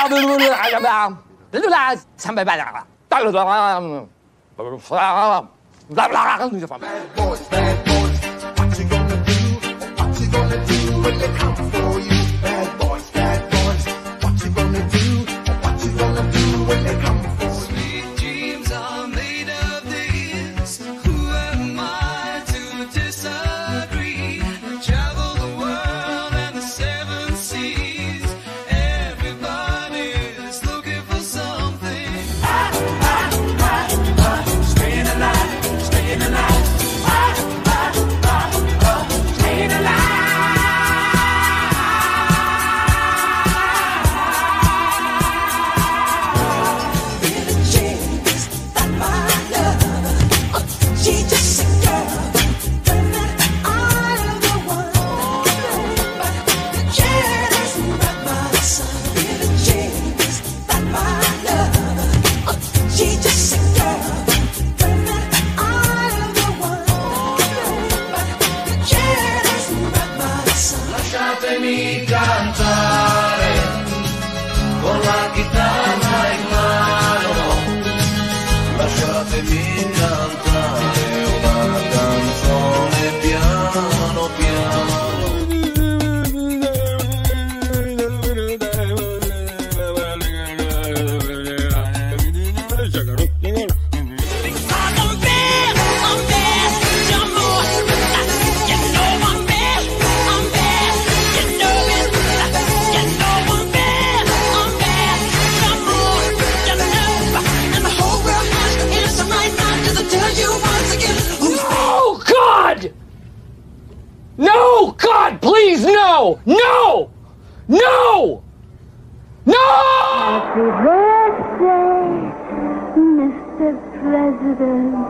Lasciatemi cantare con la chitarra in mano, lasciatemi cantare una canzone piano piano. No! God, please, no! No! No! No! Happy birthday, Mr. President.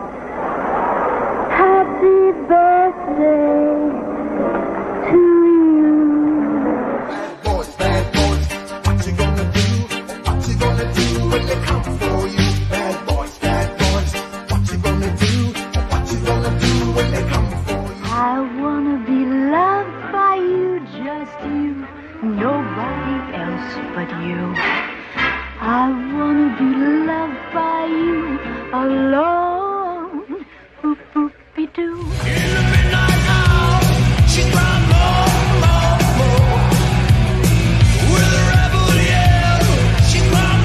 Happy birthday to you. Bad boys, what you gonna do? What you gonna do when they come for you? Bad boys, what you gonna do? What you gonna do when they come for you? I wanna be loved by you, just you, nobody else but you. I wanna be loved by you alone. Boop boop be doo. In the midnight hour, she cried more. With a rebel yell, she cried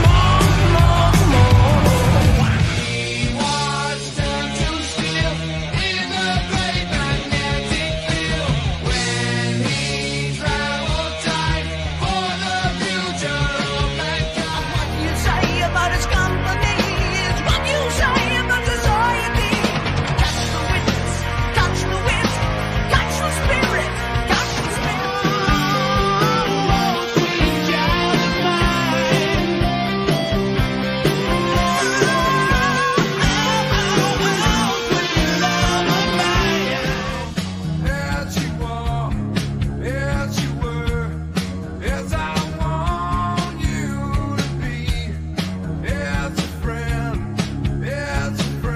more. He was turned to steel in the great magnetic field. When he traveled time for the future of mankind. What you say about his company is what you say about society. Catch the winds, catch the wind, catch the spirit, catch the spirit. Oh, sweet Jasmine. Sweet love of mine. As you are, as you were, as I want you to be, as a friend, as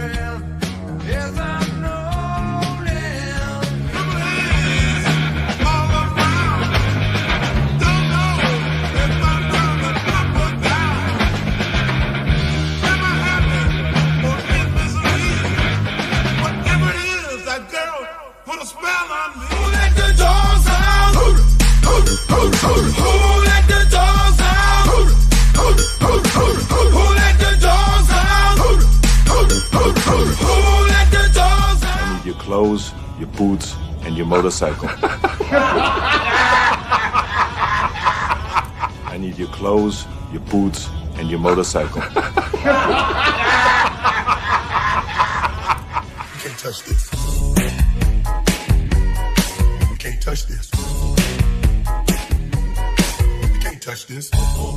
I've known him. All around, don't know if I'm gonna up or down. Am I happy or in misery? Whatever it is, that girl put a spell on me. Who let the dogs out? Who let the dogs out? Who let the dogs out? Who let the dogs out? I need your clothes, your boots, and your motorcycle. I need your clothes, your boots, and your motorcycle. You can't touch this. You can't touch this. You can't touch this.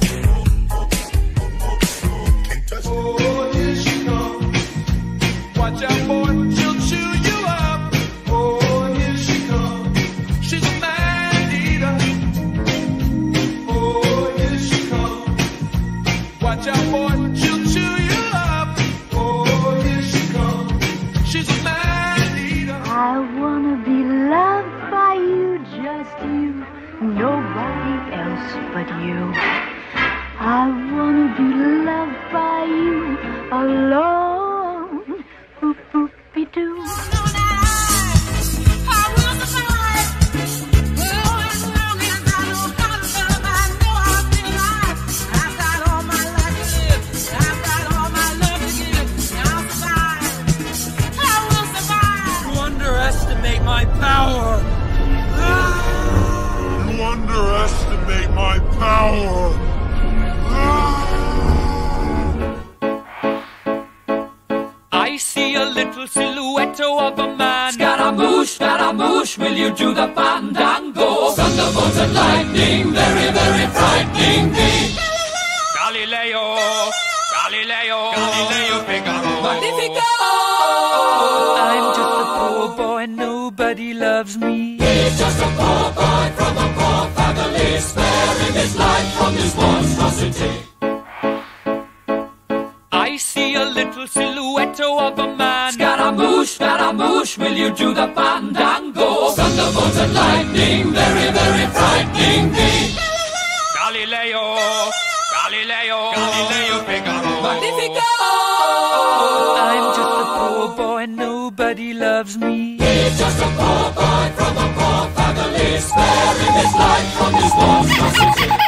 You can't touch this. Oh, here she comes. Watch out, boy, she'll chew you up. Oh, here she comes. She's a man eater. Oh, here she comes. Watch out, boy, she'll chew you up. Oh, here she comes. She's a man eater. I wanna be loved by you, just you, nobody else but you. I alone. Boop, boop-be-doo. Underestimate my power. You underestimate my power. I see a little silhouette of a man. Scaramouche, will you do the fandango? Thunderbolts and lightning, very, very frightening me. Galileo, Figaro. Magnifico! I'm just a poor boy, nobody loves me. He's just a poor boy from a poor family, sparing his life from this monstrosity. I see a little silhouette of a man. Scaramouche, will you do the fandango? Thunderbolts and lightning, very, very frightening me. Galileo, Figaro. Magnifico! I'm just a poor boy, nobody loves me. He's just a poor boy from a poor family, sparing his life from this monstrosity.